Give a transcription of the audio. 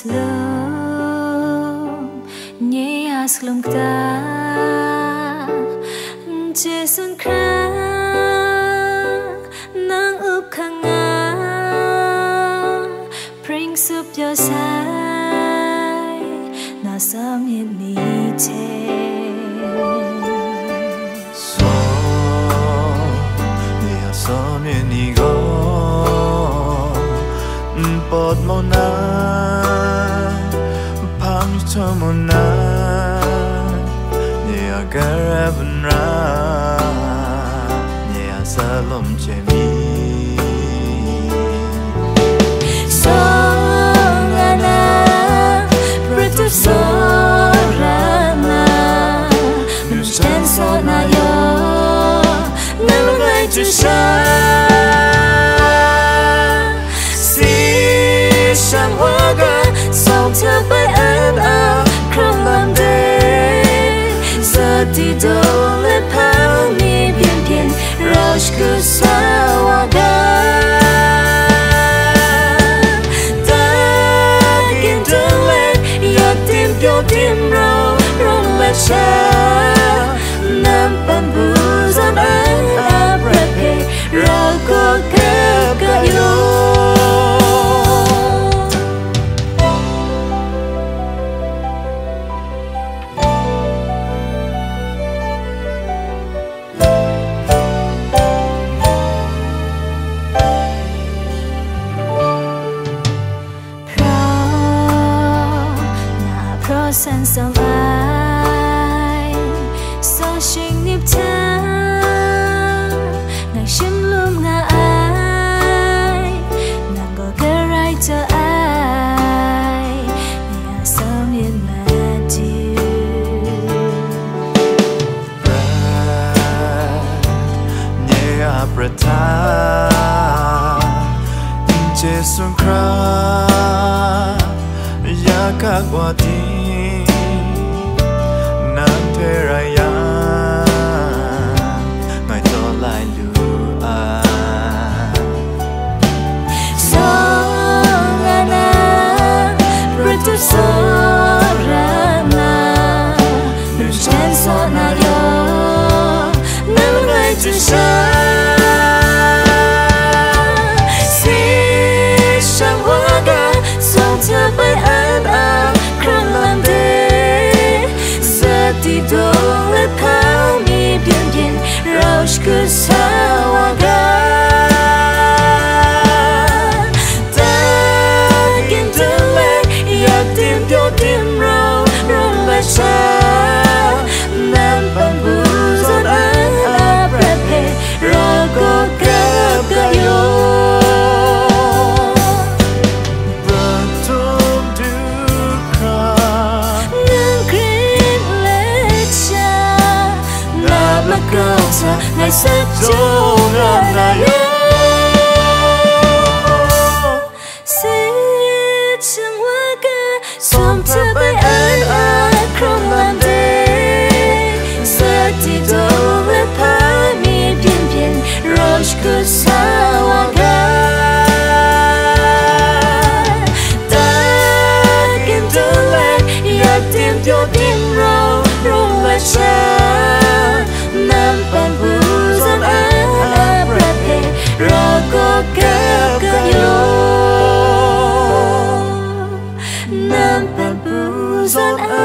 slum nhẹ slum ta che sun kra nang up khanga bring sup your side na sam yin ni che so miền đi go bọt màu na phang cho màu na nhẹ caravan ra nhẹ salom che mi songana bretu sorana nusten so na yo never going to shine chẳng hoa ga sau theo bay anh áo không làm đê giờ thì đâu lên pháo mi biển biển rush cứ xa hoa ga ta kiếm đứng lên giờ tìm vô tìm rau rong lại xa nam pan bu giòn anh áp rap ra có kép cả yêu sen sông ai sao sinh niệm cha ngày chim luôn ngã ai nàng có cái rai cho ai nhà sao miền mà chiều nhẹ apreta che sun kra ya kagwati raya ngày to lại lùa sorana bretu sorana nusten so na yo never going to shine si shang hoa ga song theo bay anh áo không làm đê thì đâu lại pháo mi biển biển rush cứ xa hoa ga ta kiếm đứng lên giờ tìm vô tìm rau rong lại xa nam pan bu giòn anh áp rap ra có kép cả yêu ngày sẽ cho ngàn ngày xin chẳng hoa ca xong theo bay anh ai không làm đê giờ thì đâu lên phá mi biển biển rush cứ xa hoa ga ta kiếm đứng lên giờ tìm vô tìm rau rong lại xa nam pan bu giòn anh áp rap ra có kép cả yêu nam pan bu giòn anh